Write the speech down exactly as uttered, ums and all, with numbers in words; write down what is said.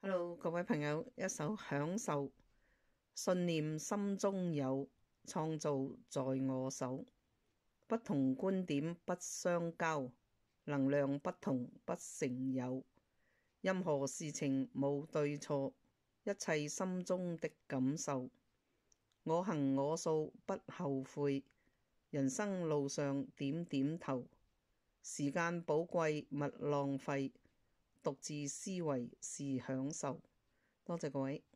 Hello，各位朋友，一首享受，信念心中有，創造在我手。不同觀點不相交，能量不同不成有。任何事情冇對錯，一切心中的感受。我行我素不後悔，人生路上點點頭。時間寶貴勿浪費，獨自思維是享受。多謝各位。